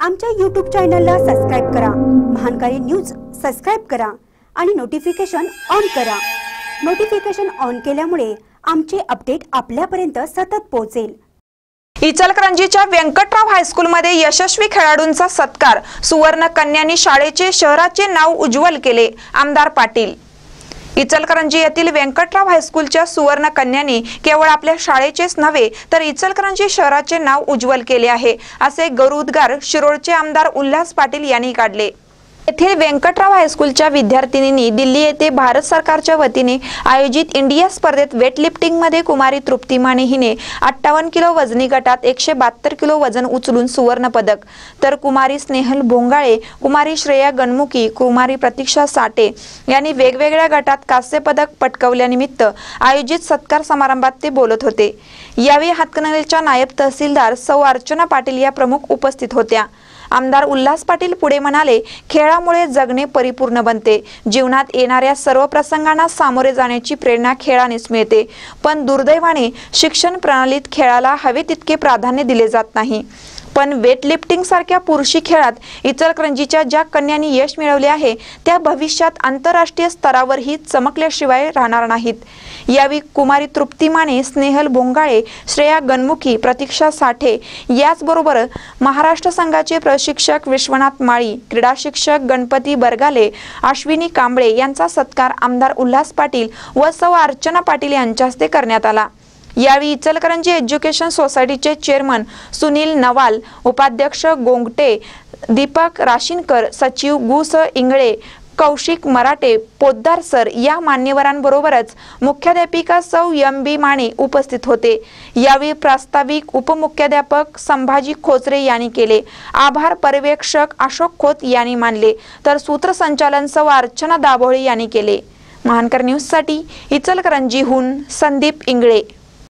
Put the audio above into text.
आमच्या YouTube चॅनलला subscribe करा, महानकारी न्यूज सबस्क्राइब करा आणि नोटिफिकेशन ऑन करा। नोटिफिकेशन ऑन केल्यामुळे आमचे अपडेट आपल्यापर्यंत सतत पोहोचेल। इचलकरंजीच्या व्यंकटराव हायस्कूलमध्ये यशस्वी खेळाडूंचा सत्कार, सुवर्ण कन्यांनी शाळेचे शहराचे नाव उज्ज्वल केले, आमदार पाटील। इचलकरंजी येथील व्यंकटराव हायस्कूलच्या सुवर्ण कन्यांनी केवळ आपल्या शाळेचेच नव्हे तर इचलकरंजी शहराचे नाव उज्ज्वल केले आहे, असे गौरवोद्गार शिरोळचे आमदार उल्हास पाटील यांनी काढले। येथील व्यंकटराव हायस्कूलच्या विद्यार्थिनींनी दिल्ली येथे भारत सरकारच्या वतीने आयोजित इंडिया स्पर्धेत वेटलिफ्टिंगमध्ये कुमारी तृप्ती माने हिने 58 किलो वजनी गटात 172 किलो वजन उचलून सुवर्ण पदक, तर कुमारी स्नेहल भोंगाळे, कुमारी श्रेया गणमुखी, कुमारी प्रतीक्षा साठे यांनी वेगवेगळ्या गटात कांस्य पदक पटकावल्यानिमित्त आयोजित सत्कार समारंभात ते बोलत होते। यावेळी हातकणंगलेच्या नायब तहसीलदार सौ अर्चना पाटील या प्रमुख उपस्थित होत्या। आमदार उल्हास पाटील पुढे म्हणाले, खेळामुळे जगणे परिपूर्ण बनते। जीवनात येणाऱ्या सर्व प्रसंगांना सामोरे जाण्याची प्रेरणा खेळानेच मिळते, पण दुर्दैवाने शिक्षण प्रणालीत खेळाला हवे तितके प्राधान्य दिले जात नाही। पण वेटलिफ्टिंग सारख्या पुरुषी खेळात इचलकरंजीच्या ज्या कन्यांनी यश मिळवले आहे त्या भविष्यात आंतरराष्ट्रीय स्तरावरही चमकल्याशिवाय राहणार नाहीत। यावेळी कुमारी तृप्ती माने, स्नेहल भोंगाळे, श्रेया गणमुखी, प्रतीक्षा साठे याचबरोबर महाराष्ट्र संघाचे प्रशिक्षक विश्वनाथ माळी, क्रीडा शिक्षक गणपती बरगाले, अश्विनी कांबळे यांचा सत्कार आमदार उल्हास पाटील व सौ अर्चना पाटील यांच्या हस्ते करण्यात आला। यावेळी इचलकरंजी एज्युकेशन सोसायटीचे चेअरमन सुनील नवाल, उपाध्यक्ष गोंगटे, दीपक राशीनकर, सचिव गुस इंगळे, कौशिक मराठे, पोद्दार सर या मान्यवरांबरोबरच मुख्याध्यापिका सौ एम.बी. माने उपस्थित होते। यावेळी प्रास्ताविक उपमुख्याध्यापक संभाजी खोचरे यांनी केले। आभार पर्यवेक्षक अशोक खोत यांनी मानले, तर सूत्रसंचालन सौ अर्चना दाभोळे यांनी केले। महानकर न्यूज साठी इचलकरंजीहून संदीप इंगळे।